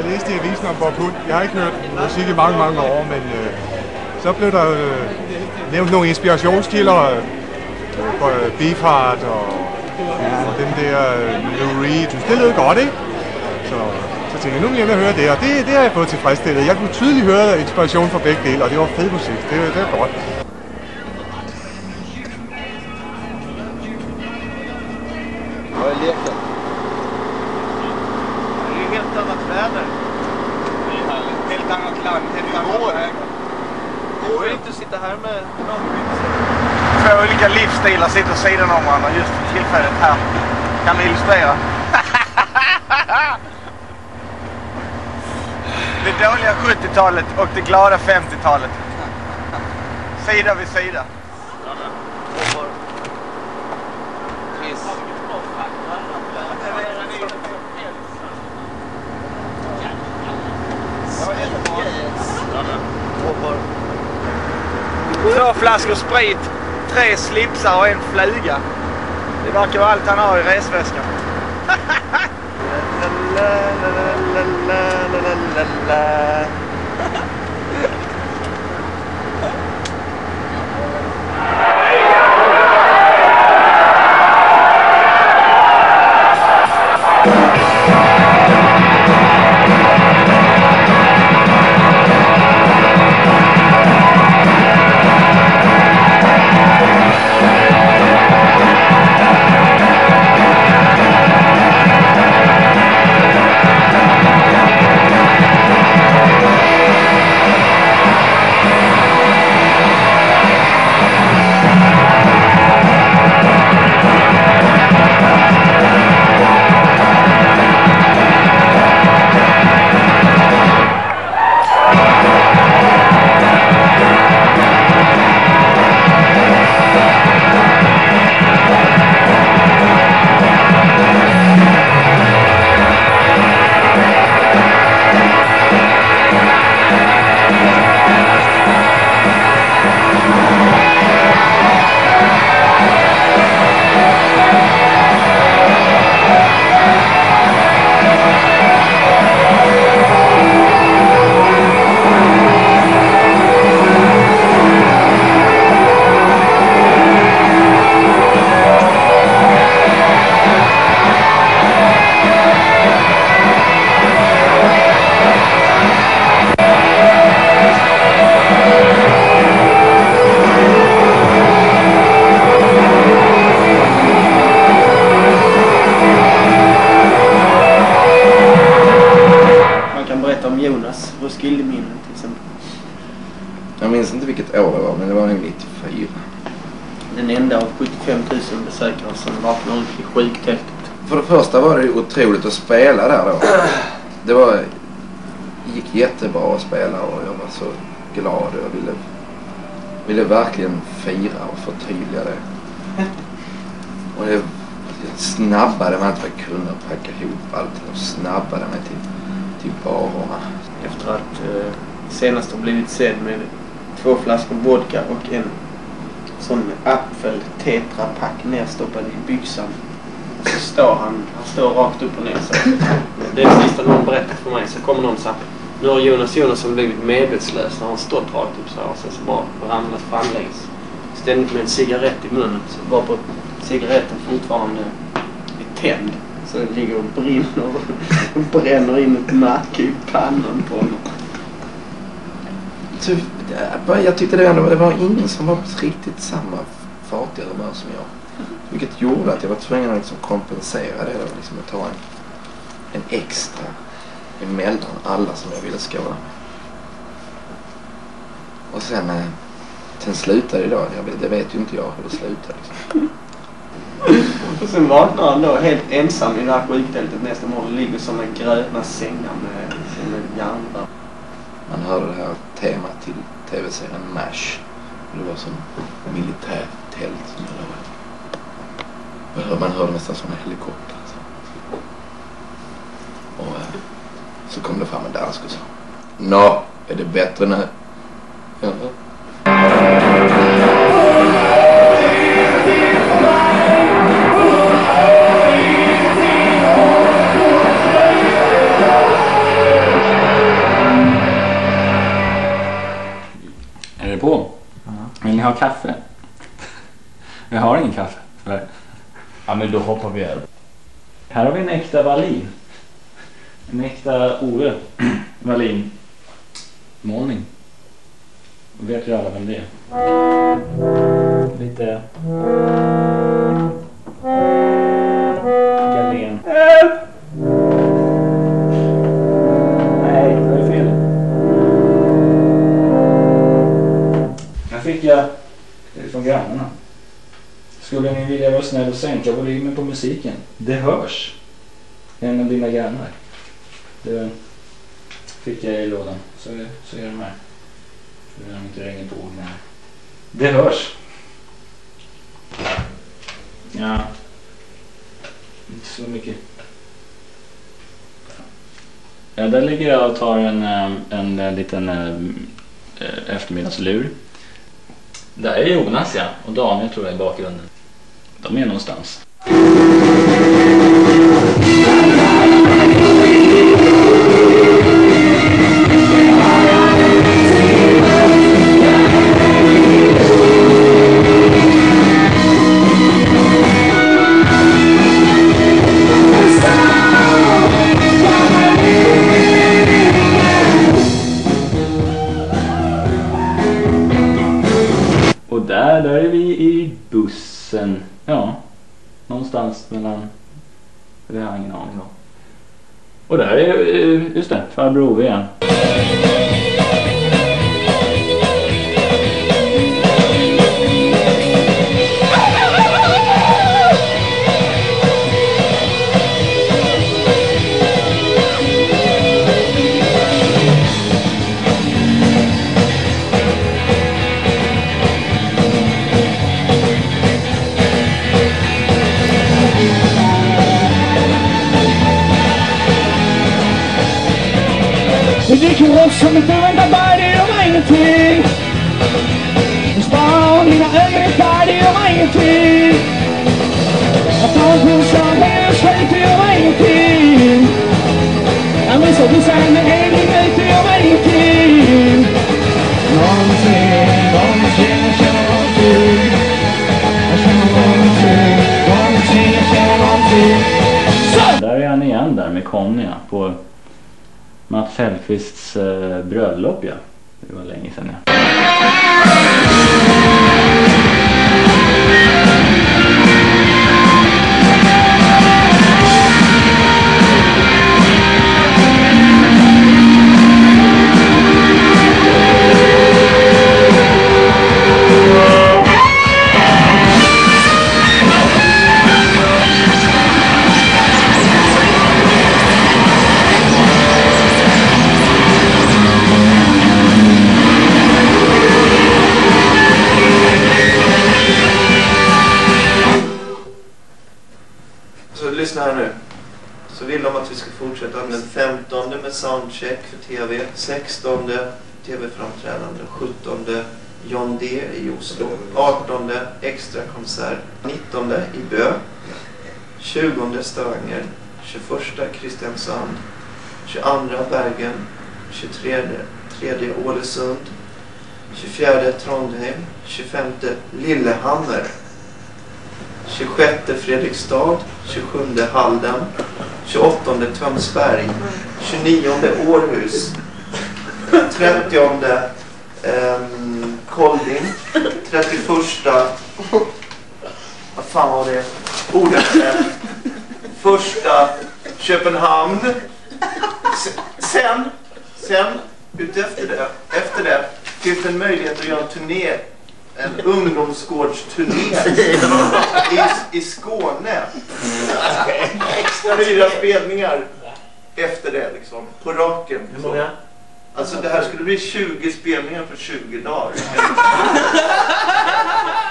Jeg læste i avisen om Bob Hund. Jeg har ikke hørt musik i mange, mange år, men så blev der nævnt nogle inspirationskilder på Beefheart og den der Lou Reed. Det lød godt, ikke? Så tænkte jeg, nu vil jeg høre det, og det har jeg fået tilfredsstillet. Jeg kunne tydeligt høre inspiration fra begge dele, og det var fed musik. Det var godt. Vad är leken? Det är helt annat väder. Det är härligt. Helt annat land, helt annat väg. Det går inte att sitta här med någon. Två olika livsstilar sitter sidan om varandra just för tillfället här. Kan vi illustrera? Det dåliga 70-talet och det glada 50-talet. Sida vid sida. Två flaskor sprit, 3 slipsar och en fluga. Det verkar vara allt han har i resväskan. Jag minns inte vilket år det var, men det var nog 94. Den enda av 75 000 besökare som vaknade i sjuktältet. För det första var det otroligt att spela där då. Det gick jättebra att spela och jag var så glad och jag ville verkligen fira och förtydliga det. Och det snabbade mig att jag kunde packa ihop allt och snabbade mig till barerna. Efter att senast har blivit sedd med 2 flaskor vodka och en sån apfel tetrapack nerstoppad i byxan. Så står han står rakt upp och ner så. Det är sista någon berättar för mig så kommer någon så här. Nu har Jonas blivit medvetslös när han stått rakt upp så här och sen så bara ramlat framlängs. Ständigt med en cigarett i munnen så bara på cigaretten fortfarande är tänd. Så den ligger och brinner och bränner in ett märke i pannan på honom. Jag tyckte det var ingen som var riktigt samma fartiga humör som jag. Vilket gjorde att jag var tvungen att liksom kompensera det och liksom att ta en extra emellan alla som jag ville skåla med. Och sen slutade det då. Det vet ju inte jag hur det slutade. Liksom. Och sen vaknar han då helt ensam i det här sjuktältet nästa morgon. Ligger som en gröna sängar med järnrör. Man hörde det här temat till tv-serien MASH. Det var som militärtält som det var. Man hörde nästan som en helikopter. Och så kom det fram en dansk och sa: Nå, är det bättre nu? Ja. ni ha kaffe? Jag har ingen kaffe. Ja, men då hoppar vi över. Här har vi en äkta Wallin. En äkta Ove Wallin målning. Vet ju alla vem det är. Lite galen. Nej, det var fel. Här fick jag från grannarna. Skulle ni vilja vara snäll och sänka volymen på musiken? Det hörs. En av dina grannar. Det fick jag i lådan. Så är de här. Så de inte ringer på orden här. Det hörs. Ja. Inte så mycket. Ja, där ligger jag och tar en liten eftermiddagslur. Där är Jonas, ja. Och Daniel tror jag i bakgrunden. De är någonstans. Och där är vi i bussen. Ja, någonstans mellan... Det har jag ingen aning om. Och där är just det, farbror Ove igen. Det gick ju upp som ett underbar, det gör mig ingenting. Spara mina ögon, det gör mig ingenting. Jag tar en puls av hela slut, det gör mig ingenting. Jag missar du säger med en minut, det gör mig ingenting. Någonting, jag känner någonting. Jag känner någonting, jag känner någonting. Där är han igen där med Conny på Dan Sandqvists bröllop, ja. Det var länge sedan, ja. Lyssna här nu. Så vill de att vi ska fortsätta den 15 med soundcheck för tv, 16 tv-framträdande, 17 John D i Oslo, 18 extra konsert, 19 i Bö, 20 Stavanger, 21 Kristiansand, 22 Bergen, 23 Ålesund, 24 Trondheim, 25 Lillehammer, 26 Fredrikstad, 27 Halden, 28 Tömsberg, 29 Århus, 30 Kolding, 31 vad fan var det? Odense, 1 Köpenhamn. Sen efter det finns det en möjlighet att göra en turné. En ungdomsgårdsturné i Skåne. Extra 4 spelningar efter det liksom, på raken. Hur många? Alltså det här skulle bli 20 spelningar för 20 dagar.